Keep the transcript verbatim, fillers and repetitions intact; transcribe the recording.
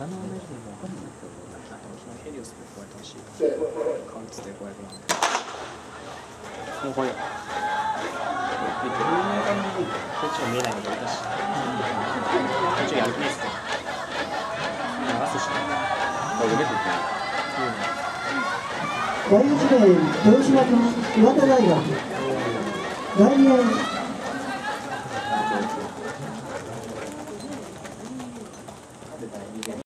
他の同じでも分かんないけど、あとヘリオスでこうやってほしい。カウンツでごひゃくまん。もうこれ。こっちも見えないのがいたし。こっちやる気ないっすね。流すしかない。これ出てくる。 だいいちレーン、豊島君、岩手大学。だいにレーン